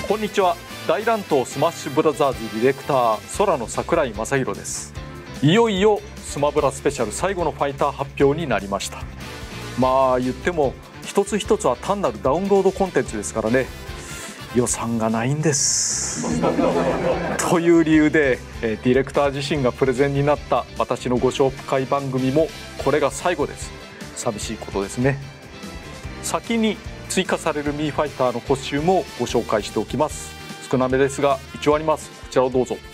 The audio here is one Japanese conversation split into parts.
こんにちは。大乱闘スマッシュブラザーズディレクター空の桜井正宏です。いよいよスマブラスペシャル最後のファイター発表になりました。まあ言っても一つ一つは単なるダウンロードコンテンツですからね、予算がないんですという理由でディレクター自身がプレゼンになった私のご紹介番組もこれが最後です。寂しいことですね。先に追加されるミーファイターのコスチュームをご紹介しておきます。少なめですが一応あります。こちらをどうぞ。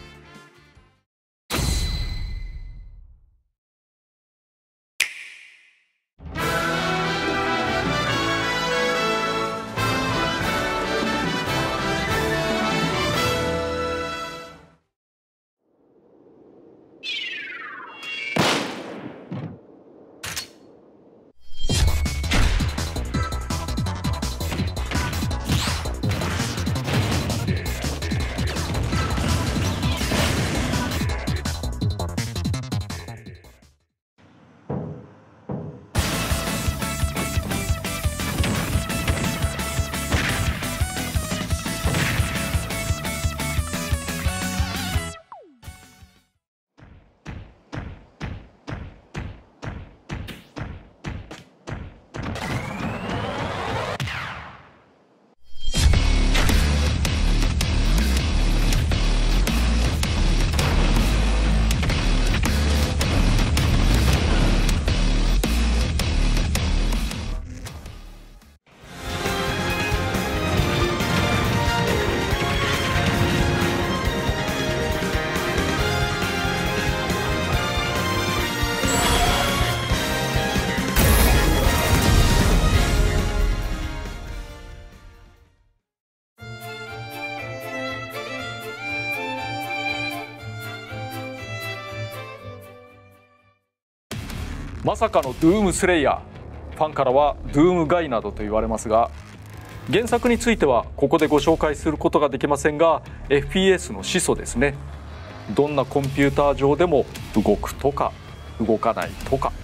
まさかのドゥームスレイヤー、ファンからはドゥームガイなどと言われますが、原作についてはここでご紹介することができませんが FPS の始祖ですね。どんなコンピューター上でも動くとか動かないとか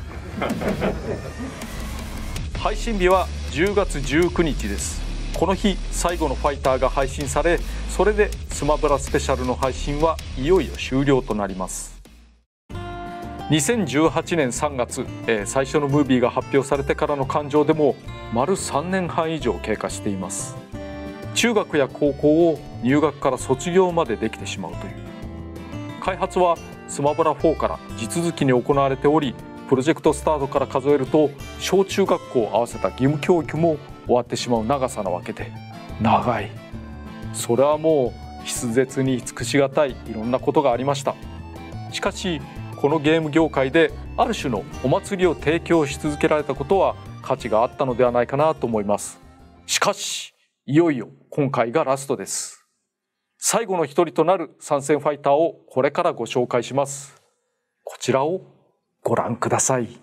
配信日は10月19日です。この日最後のファイターが配信され、それでスマブラスペシャルの配信はいよいよ終了となります。2018年3月、最初のムービーが発表されてからの感情でも丸3年半以上経過しています。中学や高校を入学から卒業までできてしまうという。開発はスマブラ4から地続きに行われており、プロジェクトスタートから数えると小中学校を合わせた義務教育も終わってしまう長さなわけで、長い。それはもう筆舌に尽くしがたいいろんなことがありました。しかしこのゲーム業界である種のお祭りを提供し続けられたことは価値があったのではないかなと思います。しかしいよいよ今回がラストです。最後の一人となる参戦ファイターをこれからご紹介します。こちらをご覧ください。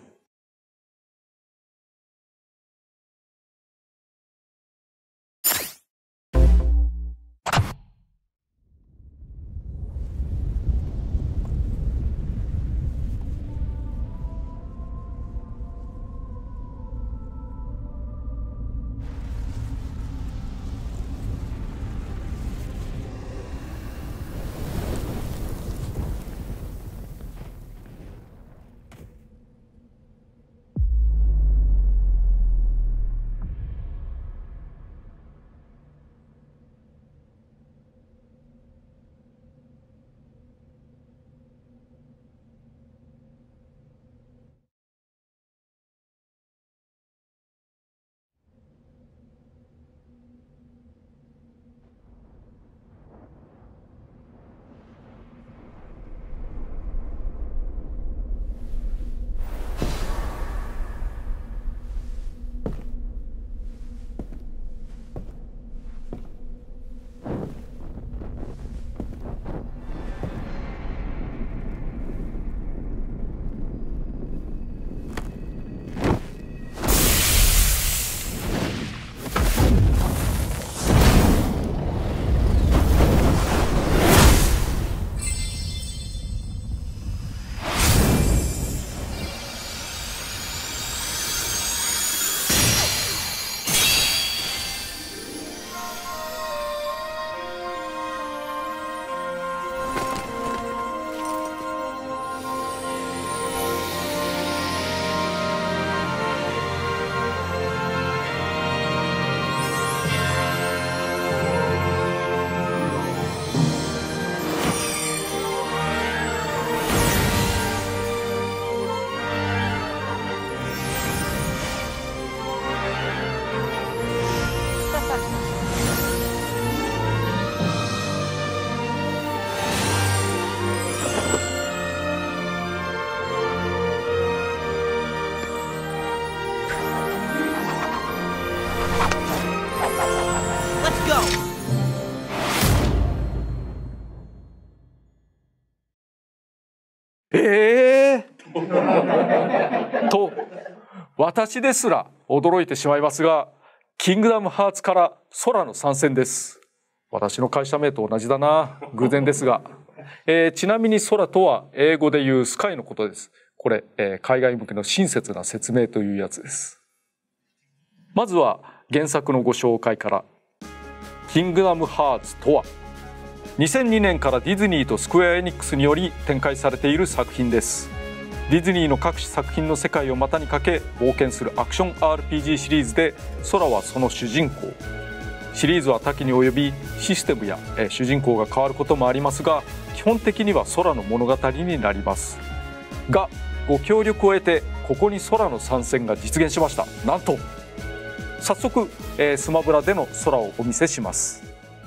と私ですら驚いてしまいますが、キングダムハーツから空の参戦です。私の会社名と同じだな、偶然ですが。ちなみに空とは英語で言うスカイのことです。これ、海外向けの親切な説明というやつです。まずは原作のご紹介から。キングダムハーツとは、2002年からディズニーとスクエアエニックスにより展開されている作品です。ディズニーの各種作品の世界を股にかけ冒険するアクション RPG シリーズで、空はその主人公。シリーズは多岐に及び、システムや主人公が変わることもありますが、基本的には空の物語になりますが、ご協力を得てここに空の参戦が実現しました。なんと早速、スマブラでの空をお見せします。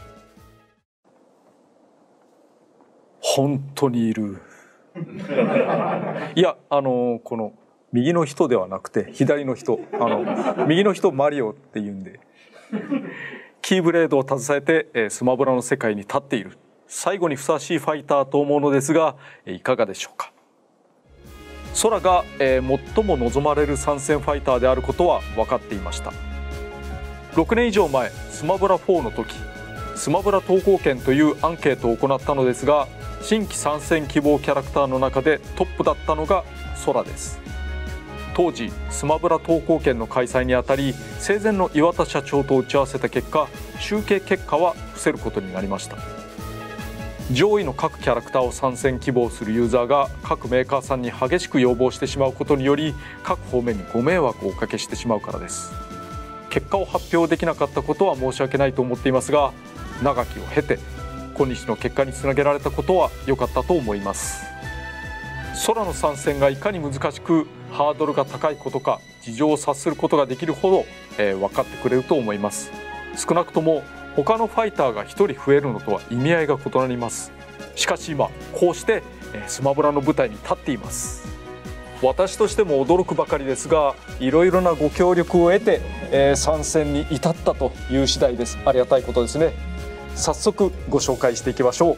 本当にいる。いや、この右の人ではなくて左の人、右の人マリオっていうんで、キーブレードを携えてスマブラの世界に立っている、最後にふさわしいファイターと思うのですが、いかがでしょうか。空が最も望まれる参戦ファイターであることは分かっていました。6年以上前、スマブラ4の時、スマブラ投稿券というアンケートを行ったのですが、新規参戦希望キャラクターの中でトップだったのが空です。当時スマブラ投稿券の開催にあたり、生前の岩田社長と打ち合わせた結果、集計結果は伏せることになりました。上位の各キャラクターを参戦希望するユーザーが各メーカーさんに激しく要望してしまうことにより、各方面にご迷惑をおかけしてしまうからです。結果を発表できなかったことは申し訳ないと思っていますが、長きを経て今日の結果につなげられたことは良かったと思います。空の参戦がいかに難しくハードルが高いことか、事情を察することができるほど、分かってくれると思います。少なくとも他のファイターが1人増えるのとは意味合いが異なります。しかし今こうしてスマブラの舞台に立っています。私としても驚くばかりですが、いろいろなご協力を得て、参戦に至ったという次第です。ありがたいことですね。早速ご紹介していきましょう。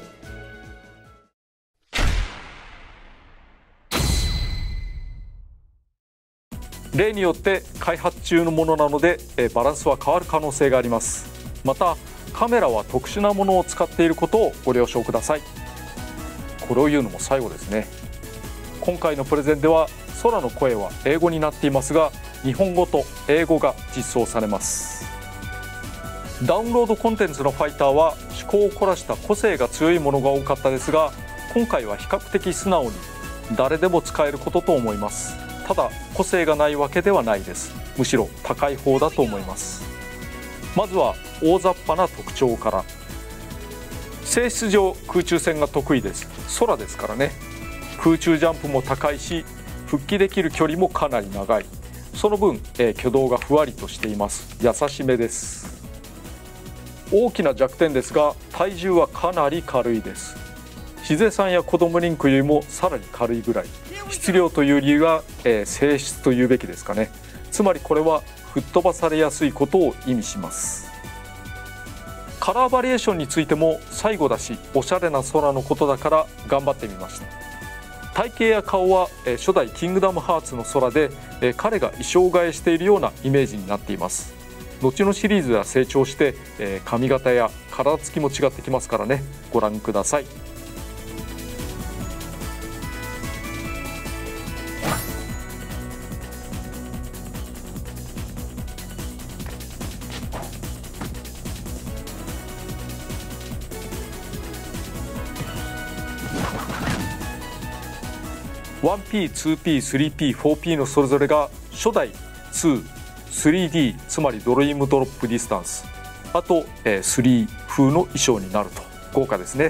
例によって開発中のものなので、バランスは変わる可能性があります。またカメラは特殊なものを使っていることをご了承ください。これを言うのも最後ですね。今回のプレゼンでは空の声は英語になっていますが、日本語と英語が実装されます。ダウンロードコンテンツのファイターは趣向を凝らした個性が強いものが多かったですが、今回は比較的素直に誰でも使えることと思います。ただ個性がないわけではないです。むしろ高い方だと思います。まずは大雑把な特徴から。性質上空中戦が得意です。空ですからね。空中ジャンプも高いし、復帰できる距離もかなり長い。その分、挙動がふわりとしています。優しめです。大きな弱点ですが、体重はかなり軽いです。しぜさんや子供リンクよりもさらに軽いぐらい。質量という理由が、性質というべきですかね。つまりこれは吹っ飛ばされやすいことを意味します。カラーバリエーションについても最後だし、おしゃれな空のことだから頑張ってみました。体型や顔は初代キングダムハーツの空で、彼が衣装替えしているようなイメージになっています。後のシリーズでは成長して、髪型や体つきも違ってきますからね。ご覧ください。1P、2P、3P、4P のそれぞれが初代2、3D、つまりドリームドロップディスタンス、あと3風の衣装になると。豪華ですね。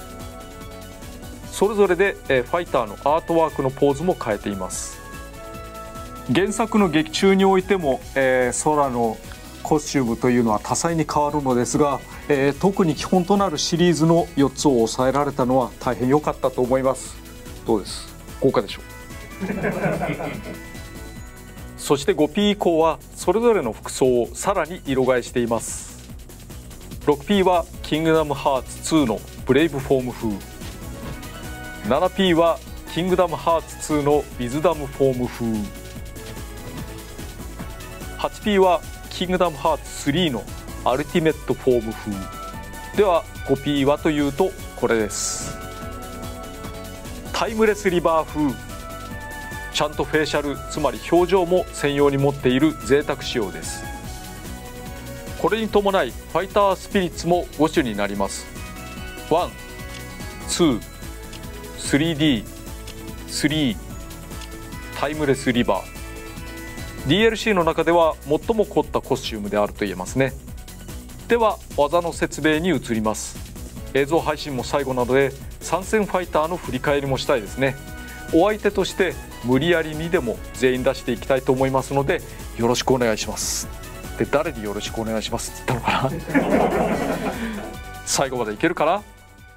それぞれでファイターのアートワークのポーズも変えています。原作の劇中においても空のコスチュームというのは多彩に変わるのですが、特に基本となるシリーズの4つを抑えられたのは大変良かったと思います。どうです？豪華でしょう。そして 5P 以降はそれぞれの服装をさらに色替えしています。 6P はキングダムハーツ2のブレイブフォーム風、 7P はキングダムハーツ2のウィズダムフォーム風。 8P はキングダムハーツ3のアルティメットフォーム風では、 5P はというとこれです。タイムレスリバー風。ちゃんとフェイシャル、つまり表情も専用に持っている贅沢仕様です。これに伴いファイタースピリッツも5種になります。1、2、3D、3、タイムレスリバー。 DLC の中では最も凝ったコスチュームであると言えますね。では技の説明に移ります。映像配信も最後なので参戦ファイターの振り返りもしたいですね。お相手として無理やりにでも全員出していきたいと思いますので、よろしくお願いします。で、誰によろしくお願いしますって言ったのかな最後までいけるかな。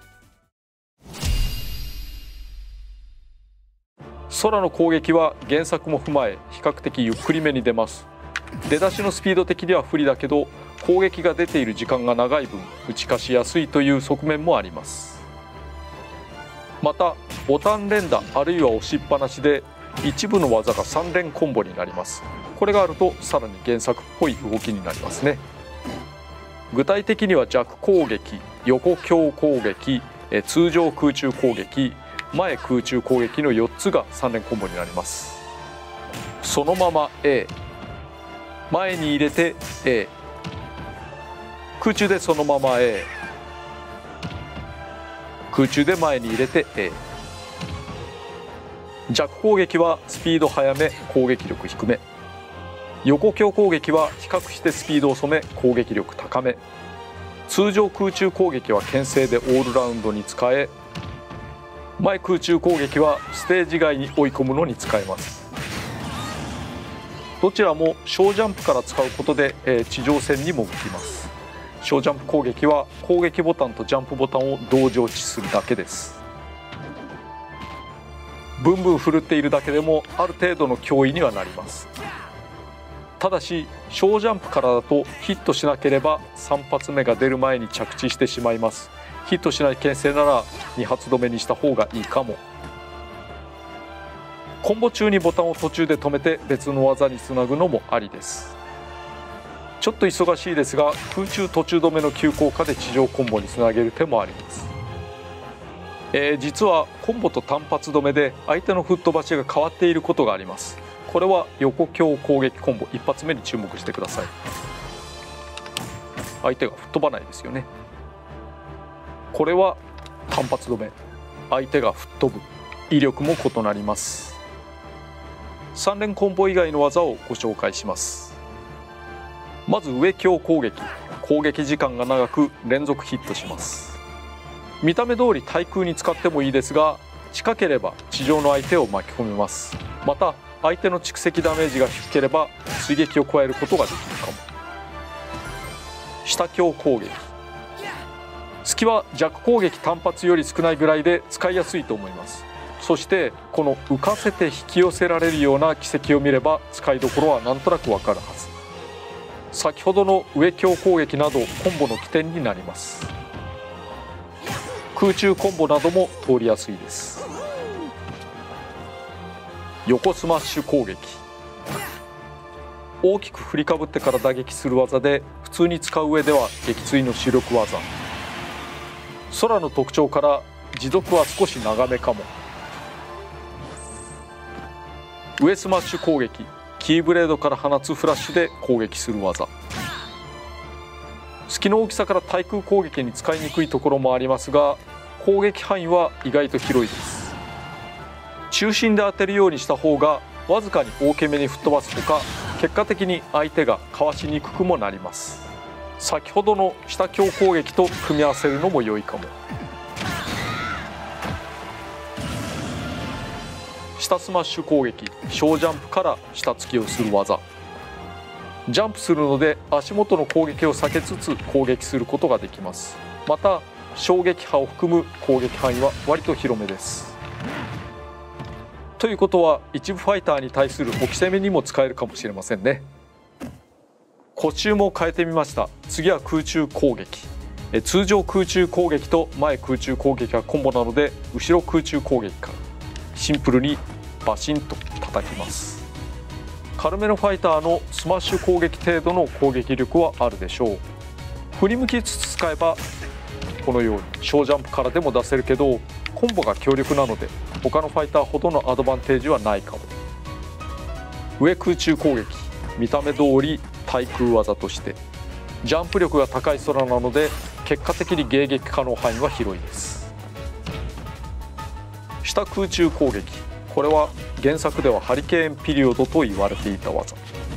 空の攻撃は原作も踏まえ比較的ゆっくりめに出ます。出だしのスピード的には不利だけど、攻撃が出ている時間が長い分打ち勝ちやすいという側面もあります。またボタン連打あるいは押しっぱなしで一部の技が3連コンボになります。これがあるとさらに原作っぽい動きになりますね。具体的には弱攻撃、横強攻撃、通常空中攻撃、前空中攻撃の4つが3連コンボになります。そのまま A、 前に入れて A、 空中でそのまま A、 空中で前に入れて A。 弱攻撃はスピード速め、攻撃力低め。横強攻撃は比較してスピード遅め、攻撃力高め。通常空中攻撃は牽制でオールラウンドに使え、前空中攻撃はステージ外に追い込むのに使えます。どちらも小ジャンプから使うことで地上戦に潜ります。小ジャンプ攻撃は攻撃ボタンとジャンプボタンを同時落ちするだけです。ブンブン振るっているだけでもある程度の脅威にはなります。ただし小ジャンプからだとヒットしなければ3発目が出る前に着地してしまいます。ヒットしない牽制なら2発止めにした方がいいかも。コンボ中にボタンを途中で止めて別の技につなぐのもありです。ちょっと忙しいですが空中途中止めの急降下で地上コンボにつなげる手もあります。実はコンボと単発止めで相手の吹っ飛ばしが変わっていることがあります。これは横強攻撃コンボ一発目に注目してください。相手が吹っ飛ばないですよね。これは単発止め、相手が吹っ飛ぶ、威力も異なります。3連コンボ以外の技をご紹介します。まず上強攻撃、攻撃時間が長く連続ヒットします。見た目通り対空に使ってもいいですが、近ければ地上の相手を巻き込めます。また相手の蓄積ダメージが低ければ追撃を加えることができるかも。下強攻撃、隙は弱攻撃単発より少ないぐらいで使いやすいと思います。そしてこの浮かせて引き寄せられるような軌跡を見れば使いどころはなんとなくわかるはず。先ほどの上強攻撃などコンボの起点になります。空中コンボなども通りやすいです。横スマッシュ攻撃、大きく振りかぶってから打撃する技で普通に使う上では撃墜の主力技。空の特徴から持続は少し長めかも。上スマッシュ攻撃、キーブレードから放つフラッシュで攻撃する技。隙の大きさから対空攻撃に使いにくいところもありますが、攻撃範囲は意外と広いです。中心で当てるようにした方がわずかに大きめに吹っ飛ばすほか、結果的に相手がかわしにくくもなります。先ほどの下強攻撃と組み合わせるのも良いかも。下スマッシュ攻撃、小ジャンプから下突きをする技。ジャンプするので足元の攻撃を避けつつ攻撃することができます。また衝撃波を含む攻撃範囲は割と広めです。ということは一部ファイターに対する置き攻めにも使えるかもしれませんね。コスチュームを変えてみました。次は空中攻撃。通常空中攻撃と前空中攻撃がコンボなので後ろ空中攻撃から。 シンプルにバシンと叩きます。軽めのファイターのスマッシュ攻撃程度の攻撃力はあるでしょう。振り向きつつ使えばこのように小ジャンプからでも出せるけど、コンボが強力なので他のファイターほどのアドバンテージはないかも。上空中攻撃、見た目通り対空技としてジャンプ力が高い空なので結果的に迎撃可能範囲は広いです。下空中攻撃、これは原作ではハリケーンピリオドと言われていた技。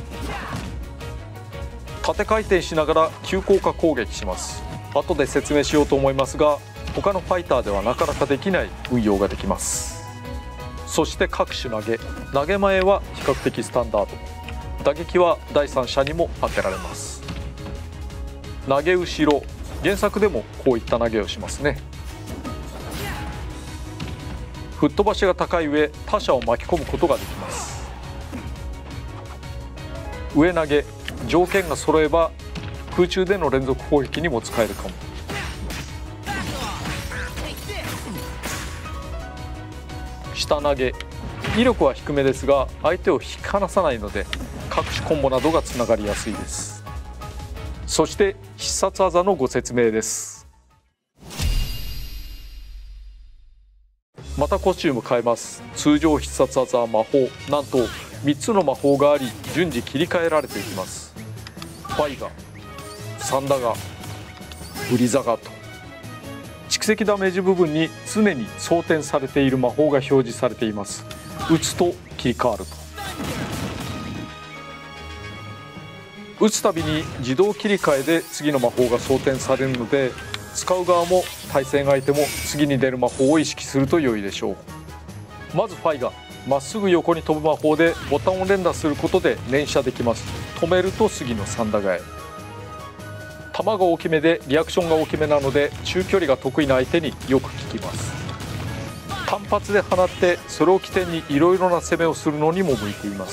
縦回転しながら急降下攻撃します。後で説明しようと思いますが、他のファイターではなかなかできない運用ができます。そして各種投げ前は比較的スタンダード、打撃は第三者にも当てられます。投げ後ろ、原作でもこういった投げをしますね。吹っ飛ばしが高い上、他者を巻き込むことができます。上投げ、条件が揃えば空中での連続攻撃にも使えるかも。下投げ、威力は低めですが相手を引き離さないので各種コンボなどがつながりやすいです。そして必殺技のご説明です。またコスチューム変えます。通常必殺技は魔法、なんと3つの魔法があり順次切り替えられていきます。ファイガ、サンダガ、ブリザガと蓄積ダメージ部分に常に装填されている魔法が表示されています。打つと切り替わると。打つたびに自動切り替えで次の魔法が装填されるので、使う側も対戦相手も次に出る魔法を意識すると良いでしょう。まずファイガ、まっすぐ横に飛ぶ魔法でボタンを連打することで連射できます。止めると次のサンダガへ。球が大きめでリアクションが大きめなので中距離が得意な相手によく効きます。単発で放ってそれを起点にいろいろな攻めをするのにも向いています。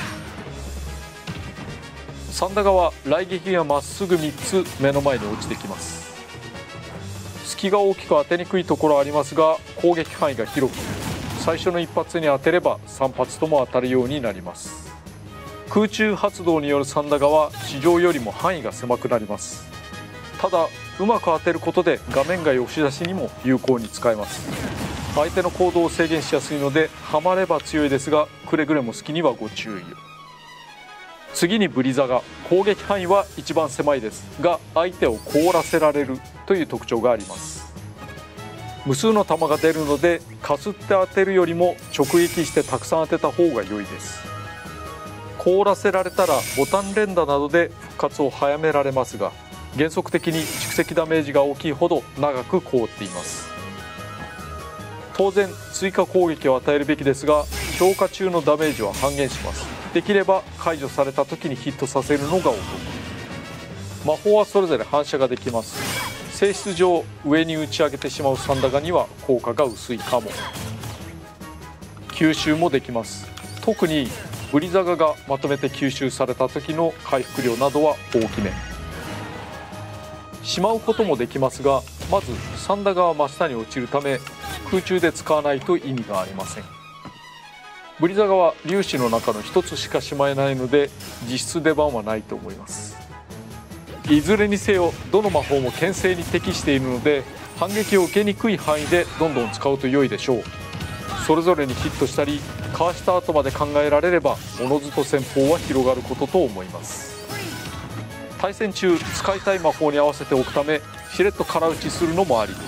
サンダガは雷撃がまっすぐ3つ目の前に落ちてきます。隙が大きく当てにくいところはありますが攻撃範囲が広く、最初の1発に当てれば3発とも当たるようになります。空中発動によるサンダガは地上よりも範囲が狭くなります。ただうまく当てることで画面外押し出しにも有効に使えます。相手の行動を制限しやすいのでハマれば強いですがくれぐれも好きにはご注意を。次にブリザガ、攻撃範囲は一番狭いですが相手を凍らせられるという特徴があります。無数の弾が出るのでかすって当てるよりも直撃してたくさん当てた方が良いです。凍らせられたらボタン連打などで復活を早められますが原則的に蓄積ダメージが大きいほど長く凍っています。当然追加攻撃を与えるべきですが強化中のダメージは半減します。できれば解除された時にヒットさせるのがお得。魔法はそれぞれ反射ができます。性質上上に打ち上げてしまうサンダガには効果が薄いかも。吸収もできます。特にブリザガがまとめて吸収された時の回復量などは大きめ。しまうこともできますがまずサンダガは真下に落ちるため空中で使わないと意味がありません。ブリザガは粒子の中の一つしかしまえないので実質出番はないと思います。いずれにせよどの魔法も牽制に適しているので反撃を受けにくい範囲でどんどん使うと良いでしょう。それぞれにヒットしたりかわした後まで考えられればおのずと戦法は広がることと思います。対戦中使いたい魔法に合わせておくためしれっと空打ちするのもありです。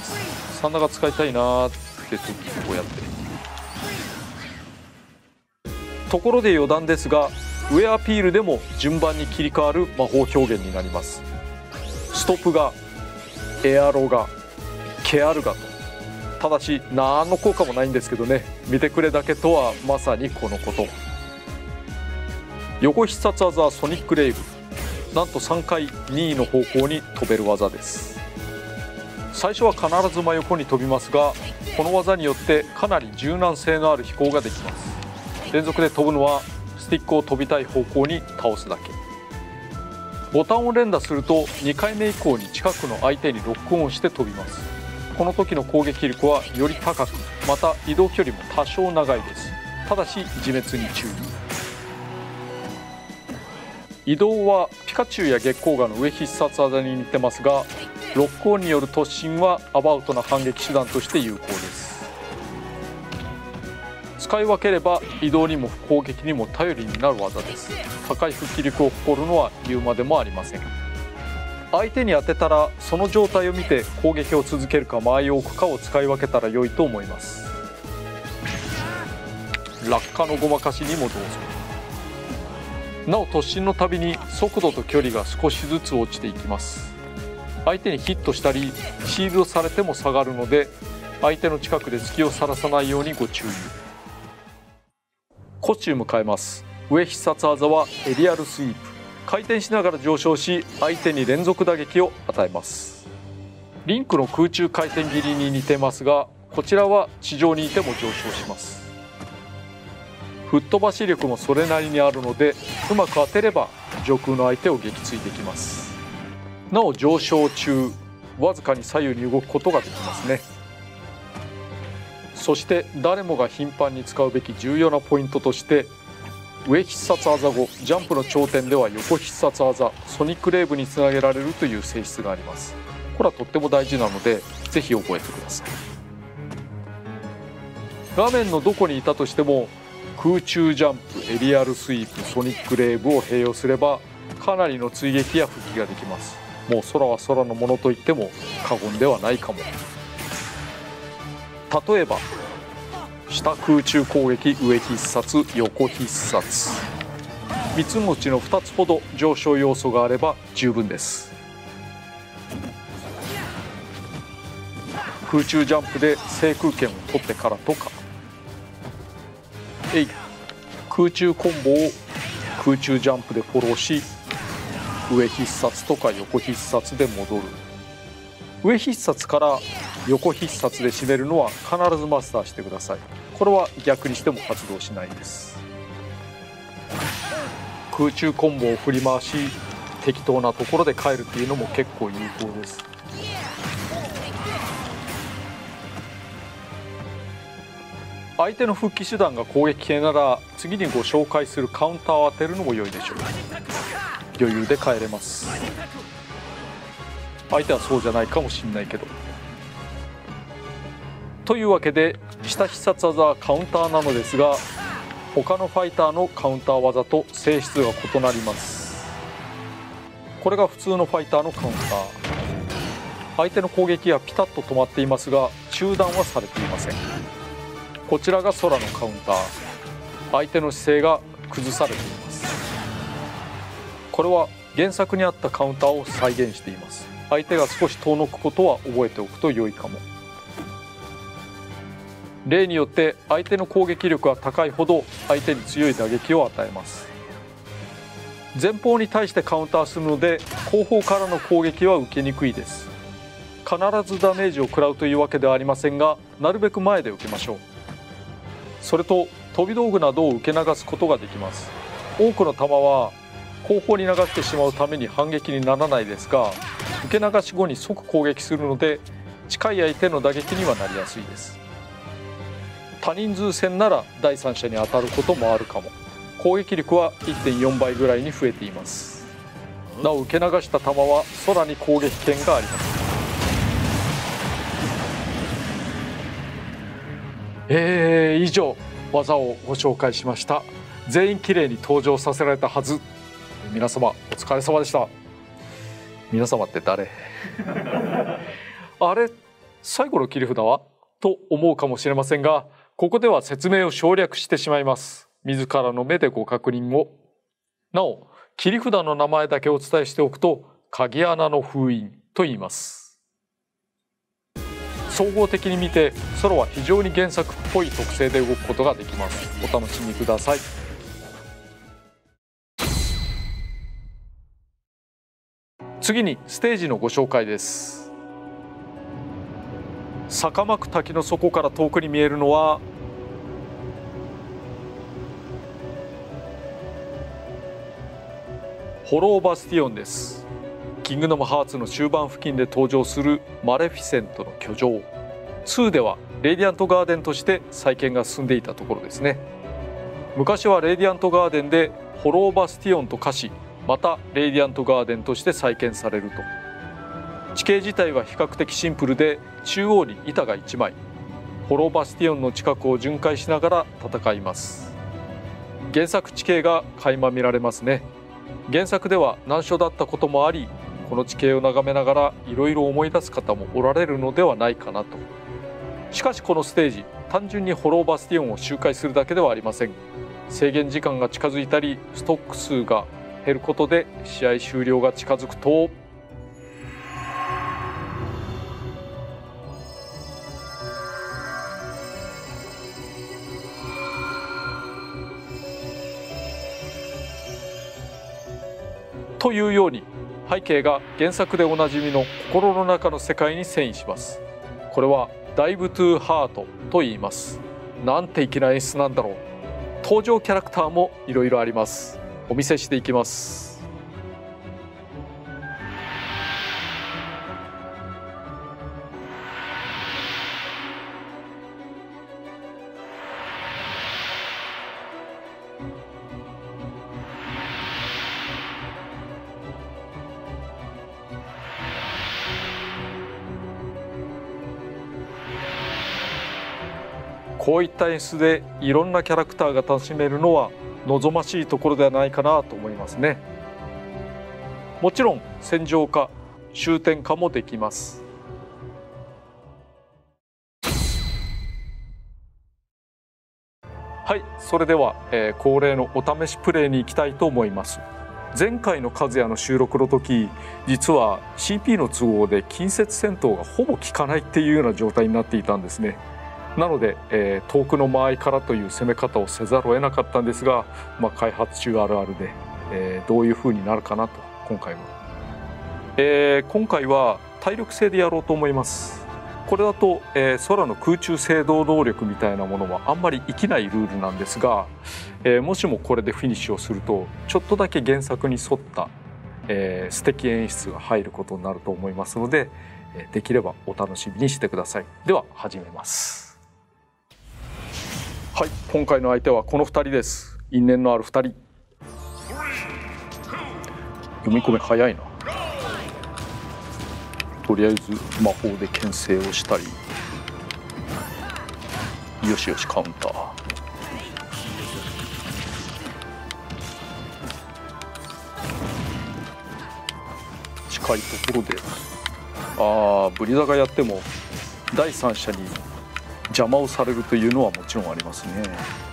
サンダガ使いたいなーって時こうやって。ところで余談ですが上アピールでも順番に切り替わる魔法表現になります。ストップガ、エアロガ、ケアルガと。ただし何の効果もないんですけどね、見てくれだけとはまさにこのこと。横必殺技はソニックレイブ、なんと3回任意の方向に飛べる技です。最初は必ず真横に飛びますがこの技によってかなり柔軟性のある飛行ができます。連続で飛ぶのはスティックを飛びたい方向に倒すだけ。ボタンを連打すると2回目以降に近くの相手にロックオンして飛びます。 この時の攻撃力はより高く、また移動距離も多少長いです。ただし自滅に注意。移動はピカチュウや月光河の上必殺技に似てますが、ロックオンによる突進はアバウトな反撃手段として有効です。使い分ければ移動にも攻撃にも頼りになる技です。高い復帰力を誇るのは言うまでもありません。相手に当てたらその状態を見て攻撃を続けるか間合いを置くかを使い分けたら良いと思います。落下のごまかしにもどうぞ。なお突進のたびに速度と距離が少しずつ落ちていきます。相手にヒットしたりシールドされても下がるので、相手の近くで隙をさらさないようにご注意。コスチューム変えます。上必殺技はエリアルスイープ。回転しながら上昇し、相手に連続打撃を与えます。リンクの空中回転斬りに似てますが、こちらは地上にいても上昇します。吹っ飛ばし力もそれなりにあるので、うまく当てれば上空の相手を撃墜できます。なお上昇中、わずかに左右に動くことができますね。そして誰もが頻繁に使うべき重要なポイントとして、上必殺技後ジャンプの頂点では横必殺技ソニックレーブにつなげられるという性質があります。これはとっても大事なのでぜひ覚えてください。画面のどこにいたとしても空中ジャンプ、エリアルスイープ、ソニックレーブを併用すればかなりの追撃や復帰ができます。もう空は空のものと言っても過言ではないかも。例えば下空中攻撃、上必殺、横必殺、3つのうちの2つほど上昇要素があれば十分です。空中ジャンプで制空権を取ってからとか、空中コンボを空中ジャンプでフォローし、上必殺とか横必殺で戻る。上必殺から横必殺で締めるのは必ずマスターしてください。これは逆にしても発動しないです。空中コンボを振り回し、適当なところで帰るっていうのも結構有効です。相手の復帰手段が攻撃系なら次にご紹介するカウンターを当てるのも良いでしょう。余裕で帰れます。相手はそうじゃないかもしれないけど。というわけで下必殺技はカウンターなのですが、他のファイターのカウンター技と性質が異なります。これが普通のファイターのカウンター。相手の攻撃はピタッと止まっていますが中断はされていません。こちらが空のカウンター。相手の姿勢が崩されています。これは原作にあったカウンターを再現しています。相手が少し遠のくことは覚えておくと良いかも。例によって相手の攻撃力が高いほど相手に強い打撃を与えます。前方に対してカウンターするので後方からの攻撃は受けにくいです。必ずダメージを食らうというわけではありませんが、なるべく前で受けましょう。それと飛び道具などを受け流すことができます。多くの弾は後方に流してしまうために反撃にならないですが、受け流し後に即攻撃するので近い相手の打撃にはなりやすいです。多人数戦なら第三者に当たることもあるかも。攻撃力は 1.4 倍ぐらいに増えています。なお受け流した弾は空に攻撃権があります。以上技をご紹介しました。全員きれいに登場させられたはず。皆様お疲れ様でした。皆様って誰あれ最後の切り札はと思うかもしれませんが、ここでは説明を省略してしまいます。自らの目でご確認を。なお切り札の名前だけお伝えしておくと、鍵穴の封印と言います。総合的に見てソロは非常に原作っぽい特性で動くことができます。お楽しみください。次にステージのご紹介です。坂巻滝の底から遠くに見えるのはホローバスティオンです。 キングダムハーツの終盤付近で登場するマレフィセントの居城。2ではレディアントガーデンとして再建が進んでいたところですね。昔はレディアントガーデンでホローバスティオンと化し、またレディアントガーデンとして再建されると。地形自体は比較的シンプルで、中央に板が1枚、ホローバスティオンの近くを巡回しながら戦います。原作地形が垣間見られますね。原作では難所だったこともあり、この地形を眺めながらいろいろ思い出す方もおられるのではないかなと。しかしこのステージ、単純にホローバスティオンを周回するだけではありません。制限時間が近づいたり、ストック数が減ることで試合終了が近づくと、というように背景が原作でおなじみの心の中の世界に遷移します。これはダイブトゥーハートと言います。なんて粋な演出なんだろう。登場キャラクターもいろいろあります。お見せしていきます。こういった演出でいろんなキャラクターが楽しめるのは望ましいところではないかなと思いますね。もちろん戦場化、終点化もできます。はい、それでは、恒例のお試しプレイに行きたいと思います。前回の和也の収録の時、実は CP の都合で近接戦闘がほぼ効かないっていうような状態になっていたんですね。なので、遠くの間合いからという攻め方をせざるを得なかったんですが、開発中あるあるで、どういう風になるかなと今回は、今回は体力制でやろうと思います。これだと、空の空中制動能力みたいなものはあんまり生きないルールなんですが、もしもこれでフィニッシュをするとちょっとだけ原作に沿った、素敵演出が入ることになると思いますので、できればお楽しみにしてください。では始めます。はい、今回の相手はこの2人です。因縁のある2人。読み込み早いな。とりあえず魔法で牽制をしたり、よしよしカウンター。近いところで、ブリザがやっても第三者に邪魔をされるというのはもちろんありますね。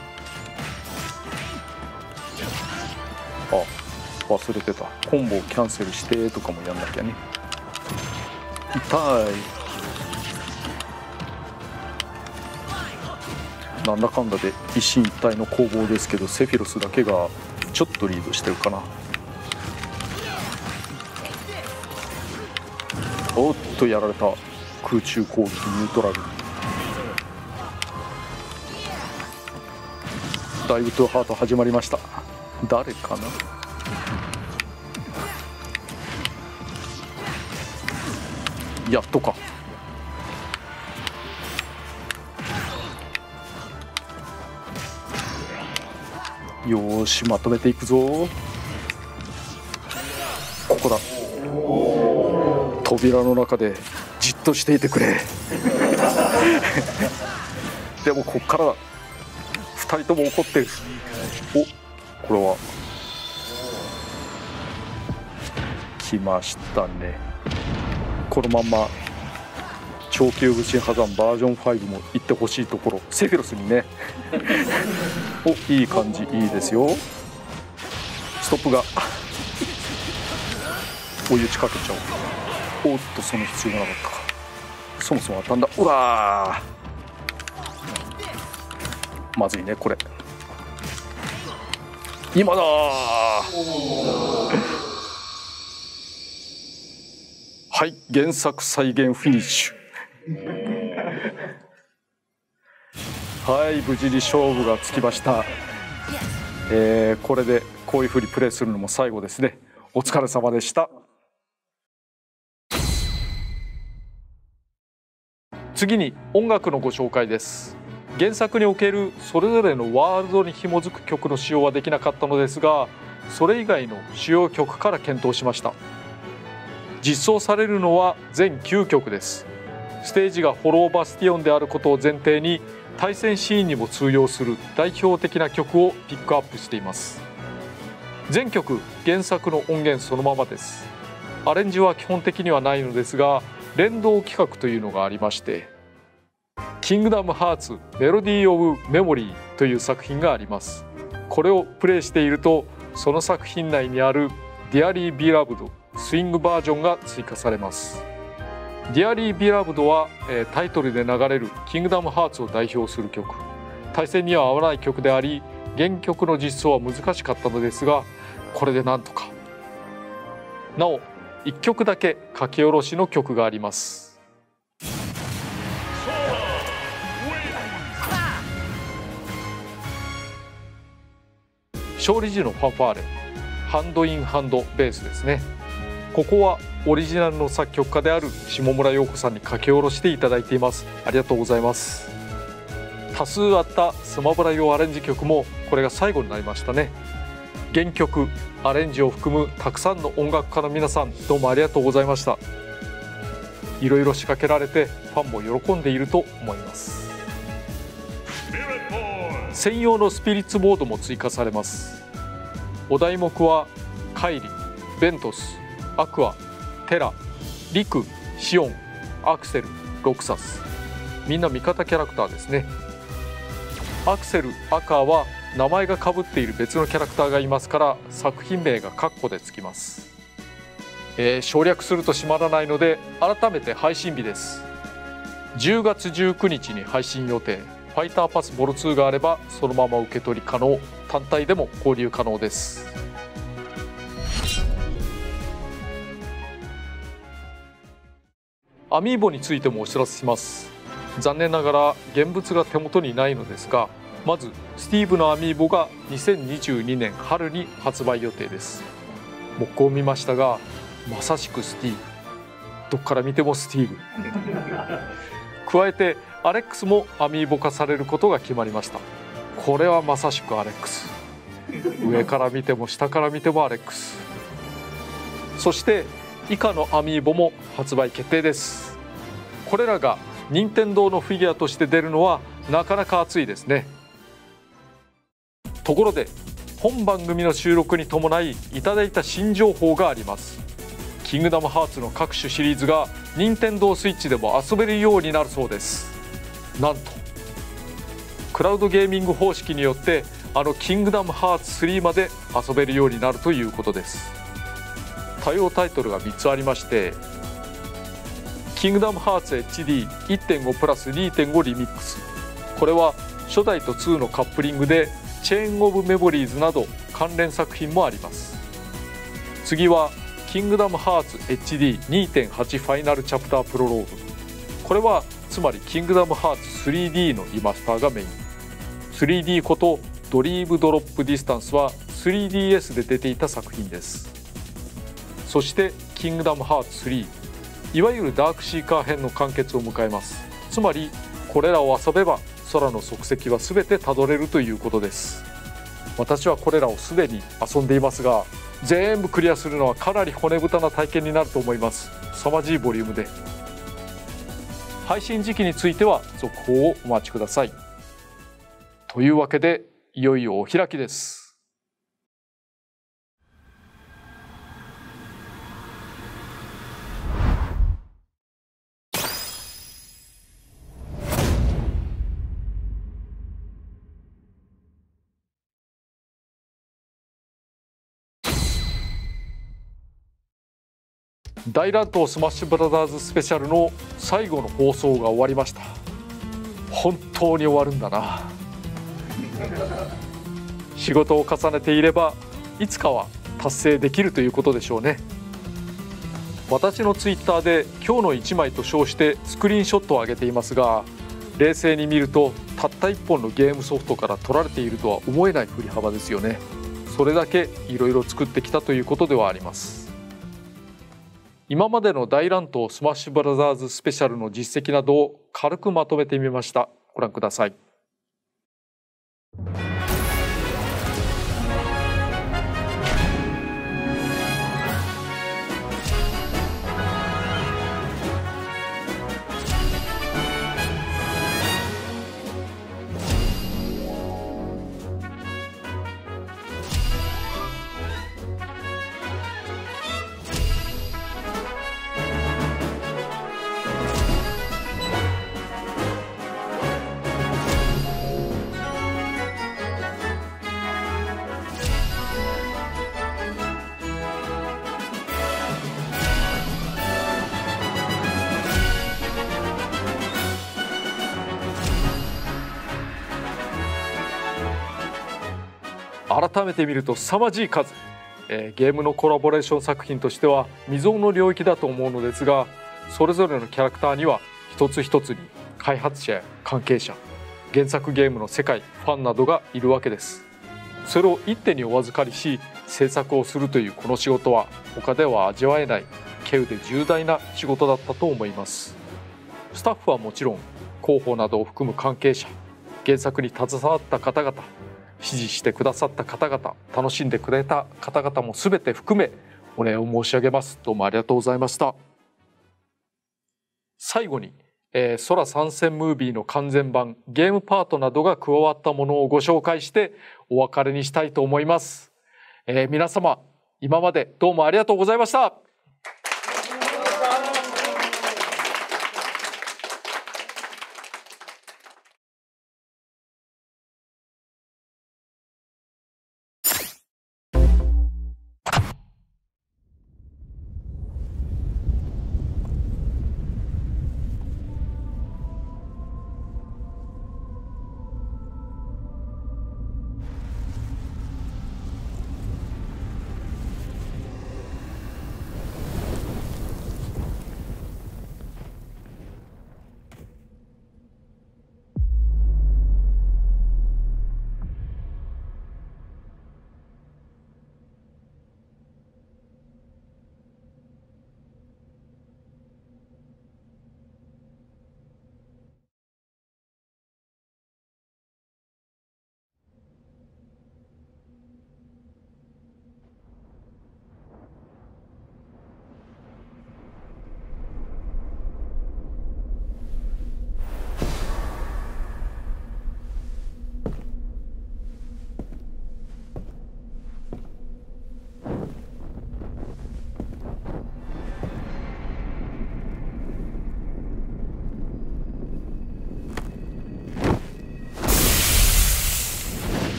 忘れてた。コンボをキャンセルしてとかもやんなきゃね。痛い。なんだかんだで一進一退の攻防ですけど、セフィロスだけがちょっとリードしてるかな。おっとやられた。空中攻撃ニュートラル。ダイブトゥーハート始まりました。誰かな。やっとか。よーし、まとめていくぞ。ここだ。扉の中でじっとしていてくれ。でもこっからだ。2人とも怒ってる。これは来ましたね。このまんま超級武神破山バージョン5も行ってほしいところ。セフィロスにね。いい感じ、いいですよ。ストップが追い打ちかけちゃおっと、その必要がなかったか。そもそも当たんだ。うわー、まずいねこれ。今だー。はい、原作再現フィニッシュ。はい、無事に勝負がつきました。これでこういうふうにプレイするのも最後ですね。お疲れ様でした。 次に音楽のご紹介です。原作におけるそれぞれのワールドに紐づく曲の使用はできなかったのですが、それ以外の主要曲から検討しました。実装されるのは全9曲です。ステージがホローバスティオンであることを前提に、対戦シーンにも通用する代表的な曲をピックアップしています。全曲原作の音源そのままです。アレンジは基本的にはないのですが、連動企画というのがありまして、キングダムハーツメロディー・オブ・メモリーという作品があります。これをプレイしていると、その作品内にあるディアリー・ビラブドスイングバージョンが追加されます。ディアリー・ビラブドはタイトルで流れるキングダムハーツを代表する曲、対戦には合わない曲であり、原曲の実装は難しかったのですが、これでなんとか。なお1曲だけ書き下ろしの曲があります。勝利時のファンファーレ、ハンドインハンドベースですね。ここはオリジナルの作曲家である下村陽子さんに書き下ろしていただいています。ありがとうございます。多数あったスマブラ用アレンジ曲もこれが最後になりましたね。原曲アレンジを含むたくさんの音楽家の皆さん、どうもありがとうございました。いろいろ仕掛けられてファンも喜んでいると思います。専用のスピリッツボードも追加されます。お題目はカイリ、ベントス、アクア、テラ、リク、シオン、アクセル、ロクサス、みんな味方キャラクターですね。アクセル、アカーは名前がかぶっている別のキャラクターがいますから、作品名がカッコでつきます。省略すると閉まらないので、改めて配信日です。10月19日に配信予定。ファイターパスボル2があればそのまま受け取り可能、単体でも購入可能です。アミーボについてもお知らせします。残念ながら現物が手元にないのですが、まずスティーブのアミーボが2022年春に発売予定です。木工を見ましたが、まさしくスティーブ、どっから見てもスティーブ加えてアレックスもアミーボ化されることが決まりました。これはまさしくアレックス、上から見ても下から見てもアレックス。そして以下のアミーボも発売決定です。これらが任天堂のフィギュアとして出るのはなかなか熱いですね。ところで本番組の収録に伴いいただいた新情報があります。キングダムハーツの各種シリーズが任天堂スイッチでも遊べるようになるそうです。なんとクラウドゲーミング方式によってキングダムハーツ3まで遊べるようになるということです。対応タイトルが3つありまして、キングダムハーツ HD1.5 プラス 2.5 リミックス、これは初代と2のカップリングでチェーンオブメモリーズなど関連作品もあります。次はキングダムハーツ HD2.8 ファイナルチャプタープロローグ、これはつまりキングダムハーツ 3D のリマスターがメイン。 3D ことドリームドロップディスタンスは 3DS で出ていた作品です。そしてキングダムハーツ3、いわゆるダークシーカー編の完結を迎えます。つまりこれらを遊べば空の足跡は全てたどれるということです。私はこれらをすでに遊んでいますが、全部クリアするのはかなり骨太な体験になると思います。凄まじいボリュームで。配信時期については続報をお待ちください。というわけでいよいよお開きです。大乱闘スマッシュブラザーズスペシャルの最後の放送が終わりました。本当に終わるんだな。仕事を重ねていればいつかは達成できるということでしょうね。私のツイッターで今日の1枚と称してスクリーンショットを上げていますが、冷静に見るとたった1本のゲームソフトから取られているとは思えない振り幅ですよね。それだけいろいろ作ってきたということではあります。 今までの大乱闘スマッシュブラザーズスペシャルの実績などを軽くまとめてみました。ご覧ください。改めて見ると凄まじい数、ゲームのコラボレーション作品としては未曾有の領域だと思うのですが、それぞれのキャラクターには一つ一つに開発者や関係者、原作ゲームの世界ファンなどがいるわけです。それを一手にお預かりし制作をするというこの仕事は他では味わえない稀有で重大な仕事だったと思います。スタッフはもちろん広報などを含む関係者、原作に携わった方々、支持してくださった方々、楽しんでくれた方々も全て含めお礼を申し上げます。どうもありがとうございました。最後に、空参戦ムービーの完全版ゲームパートなどが加わったものをご紹介してお別れにしたいと思います。皆様今までどうもありがとうございました。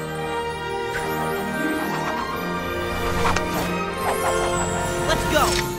Let's go!